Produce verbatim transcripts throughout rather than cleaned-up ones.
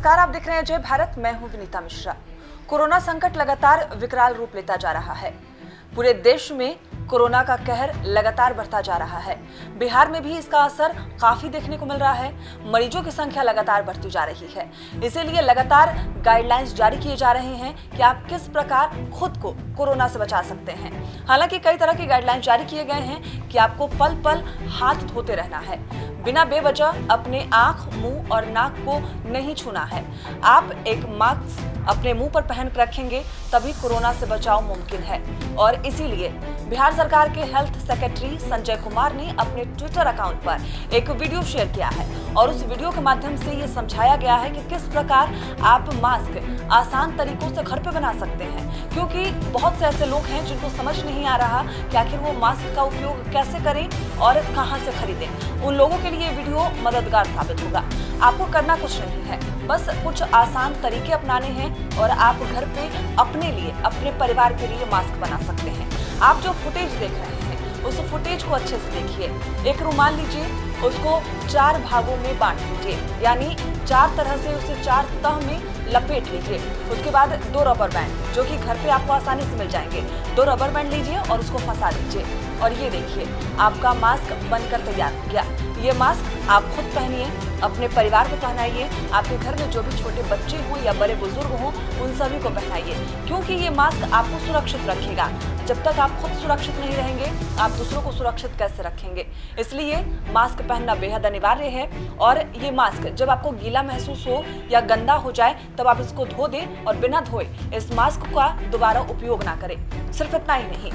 नमस्कार, आप देख रहे हैं जय भारत। मैं हूं विनीता मिश्रा। कोरोना संकट लगातार विकराल रूप लेता जा रहा है। पूरे देश में कोरोना का कहर लगातार बढ़ता जा रहा है। बिहार में भी इसका असर काफी देखने को मिल रहा है। मरीजों की संख्या लगातार बढ़ती जा रही है। इसीलिए लगातार गाइडलाइंस जारी किए जा रहे हैं कि आप किस प्रकार खुद को कोरोना से बचा सकते हैं। हालांकि कई तरह की गाइडलाइंस जारी किए गए हैं कि आपको पल पल हाथ धोते रहना है, बिना बेवजह अपने आंख, मुंह और नाक को नहीं छूना है। आप एक मास्क अपने मुंह पर पहन कर रखेंगे तभी कोरोना से बचाव मुमकिन है। और इसीलिए बिहार सरकार के हेल्थ सेक्रेटरी संजय कुमार ने अपने ट्विटर अकाउंट पर एक वीडियो शेयर किया है और उस वीडियो के माध्यम से ये समझाया गया है कि किस प्रकार आप मास्क आसान तरीकों से घर पे बना सकते हैं। क्योंकि बहुत से ऐसे लोग हैं जिनको समझ नहीं आ रहा कि आखिर वो मास्क का उपयोग कैसे करें और कहां से खरीदें। उन लोगों के लिए वीडियो मददगार साबित होगा। आपको करना कुछ नहीं है, बस कुछ आसान तरीके अपनाने हैं और आप घर पे अपने लिए, अपने परिवार के लिए मास्क बना सकते हैं। आप जो फुटेज देख रहे हैं उस फुटेज को अच्छे से देखिए। एक रुमाल लीजिए, उसको चार भागों में बांट लीजिए, यानी चार तरह से उसे चार तह में लपेट लीजिए। उसके बाद दो रबर बैंड जो कि घर पे आपको आसानी से मिल जाएंगे, दो रबर बैंड लीजिए और उसको फंसा लीजिए। और ये देखिए, आपका मास्क बनकर तैयार हो गया। ये मास्क आप खुद पहनिए, अपने परिवार को पहनाइए, आपके घर में जो भी छोटे बच्चे हों या बड़े बुजुर्ग हों उन सभी को पहनाइए। क्योंकि ये मास्क आपको सुरक्षित रखेगा। जब तक आप खुद सुरक्षित नहीं रहेंगे, आप दूसरों को सुरक्षित कैसे रखेंगे। इसलिए मास्क पहनना बेहद अनिवार्य है। और ये मास्क जब आपको गीला महसूस हो या गंदा हो जाए तब आप इसको धो दें और बिना धोए इस मास्क का दोबारा उपयोग ना करें। सिर्फ इतना ही नहीं,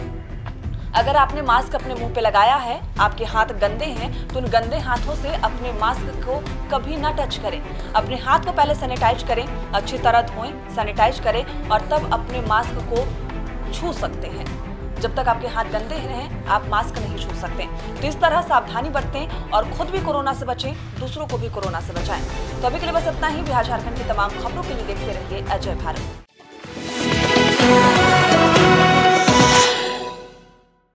अगर आपने मास्क अपने मुंह पे लगाया है, आपके हाथ गंदे हैं, तो उन गंदे हाथों से अपने मास्क को कभी ना टच करें। अपने हाथ को पहले सैनिटाइज करें, अच्छी तरह धोएं, सैनिटाइज करें और तब अपने मास्क को छू सकते हैं। जब तक आपके हाथ गंदे हैं, आप मास्क नहीं छू सकते। तो इस तरह सावधानी बरतें और खुद भी कोरोना से बचें, दूसरों को भी कोरोना से बचाएं। तो अभी के लिए बस इतना ही। बिहार झारखंड की तमाम खबरों के लिए देखते रहिए अजय भारत।